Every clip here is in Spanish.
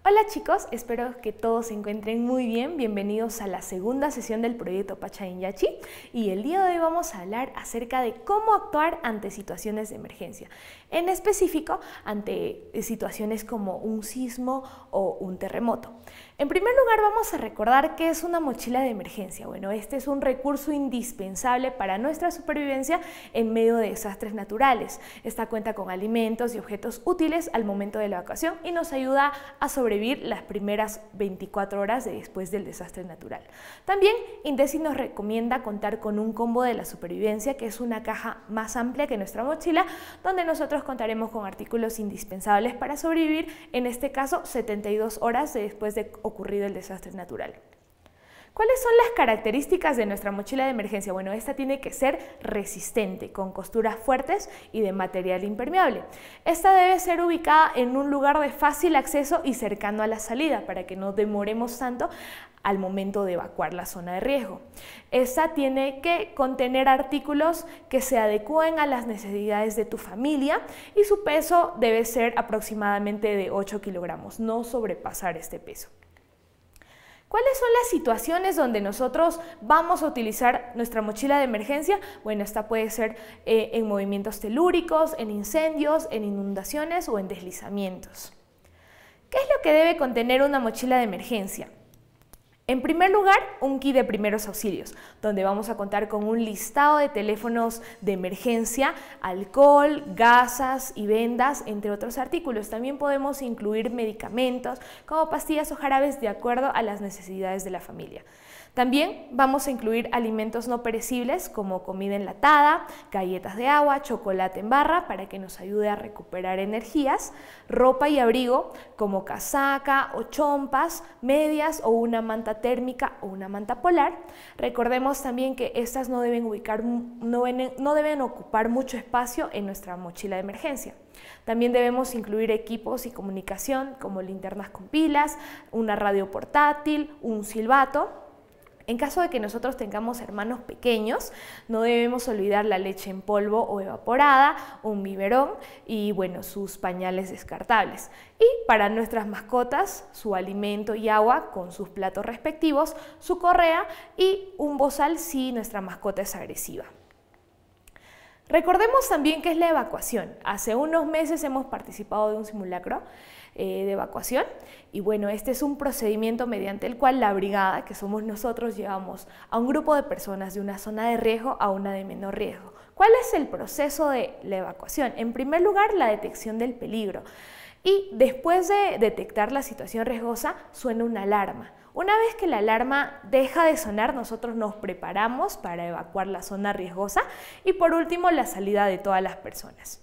Hola chicos, espero que todos se encuentren muy bien. Bienvenidos a la segunda sesión del proyecto Pachainyachi y el día de hoy vamos a hablar acerca de cómo actuar ante situaciones de emergencia. En específico, ante situaciones como un sismo o un terremoto. En primer lugar, vamos a recordar qué es una mochila de emergencia. Bueno, este es un recurso indispensable para nuestra supervivencia en medio de desastres naturales. Esta cuenta con alimentos y objetos útiles al momento de la evacuación y nos ayuda a sobrevivir las primeras 24 horas después del desastre natural. También INDECI nos recomienda contar con un combo de la supervivencia, que es una caja más amplia que nuestra mochila, donde nosotros contaremos con artículos indispensables para sobrevivir, en este caso 72 horas después de ocurrido el desastre natural. ¿Cuáles son las características de nuestra mochila de emergencia? Bueno, esta tiene que ser resistente, con costuras fuertes y de material impermeable. Esta debe ser ubicada en un lugar de fácil acceso y cercano a la salida, para que no demoremos tanto al momento de evacuar la zona de riesgo. Esta tiene que contener artículos que se adecúen a las necesidades de tu familia y su peso debe ser aproximadamente de 8 kilogramos, no sobrepasar este peso. ¿Cuáles son las situaciones donde nosotros vamos a utilizar nuestra mochila de emergencia? Bueno, esta puede ser en movimientos telúricos, en incendios, en inundaciones o en deslizamientos. ¿Qué es lo que debe contener una mochila de emergencia? En primer lugar, un kit de primeros auxilios, donde vamos a contar con un listado de teléfonos de emergencia, alcohol, gasas y vendas, entre otros artículos. También podemos incluir medicamentos como pastillas o jarabes de acuerdo a las necesidades de la familia. También vamos a incluir alimentos no perecibles como comida enlatada, galletas de agua, chocolate en barra para que nos ayude a recuperar energías, ropa y abrigo como casaca o chompas, medias o una manta térmica o una manta polar. Recordemos también que estas no deben ocupar mucho espacio en nuestra mochila de emergencia. También debemos incluir equipos y comunicación como linternas con pilas, una radio portátil, un silbato. En caso de que nosotros tengamos hermanos pequeños, no debemos olvidar la leche en polvo o evaporada, un biberón y bueno, sus pañales descartables. Y para nuestras mascotas, su alimento y agua con sus platos respectivos, su correa y un bozal si nuestra mascota es agresiva. Recordemos también qué es la evacuación. Hace unos meses hemos participado de un simulacro de evacuación y bueno, este es un procedimiento mediante el cual la brigada, que somos nosotros, llevamos a un grupo de personas de una zona de riesgo a una de menor riesgo. ¿Cuál es el proceso de la evacuación? En primer lugar, la detección del peligro y después de detectar la situación riesgosa, suena una alarma. Una vez que la alarma deja de sonar, nosotros nos preparamos para evacuar la zona riesgosa y por último, la salida de todas las personas.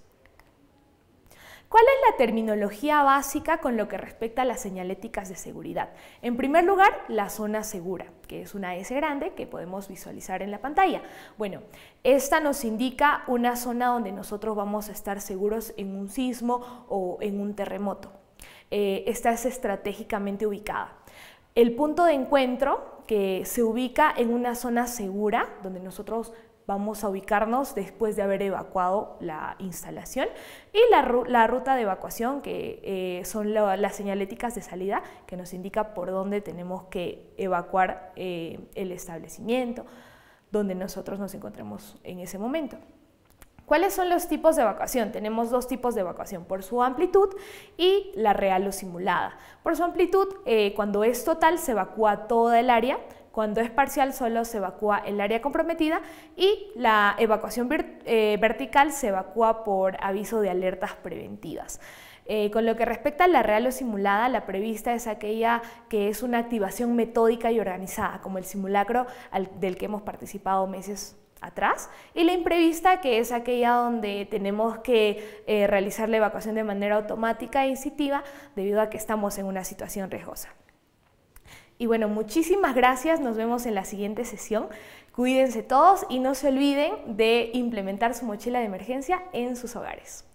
¿Cuál es la terminología básica con lo que respecta a las señaléticas de seguridad? En primer lugar, la zona segura, que es una S grande que podemos visualizar en la pantalla. Bueno, esta nos indica una zona donde nosotros vamos a estar seguros en un sismo o en un terremoto. Esta es estratégicamente ubicada. El punto de encuentro que se ubica en una zona segura, donde nosotros vamos a ubicarnos después de haber evacuado la instalación, y la ruta de evacuación, que son las señaléticas de salida, que nos indica por dónde tenemos que evacuar el establecimiento, donde nosotros nos encontremos en ese momento. ¿Cuáles son los tipos de evacuación? Tenemos dos tipos de evacuación, por su amplitud y la real o simulada. Por su amplitud, cuando es total, se evacúa toda el área. Cuando es parcial, solo se evacúa el área comprometida y la evacuación vertical se evacúa por aviso de alertas preventivas. Con lo que respecta a la real o simulada, la prevista es aquella que es una activación metódica y organizada, como el simulacro del que hemos participado meses atrás, y la imprevista, que es aquella donde tenemos que realizar la evacuación de manera automática e instintiva debido a que estamos en una situación riesgosa. Y bueno, muchísimas gracias, nos vemos en la siguiente sesión. Cuídense todos y no se olviden de implementar su mochila de emergencia en sus hogares.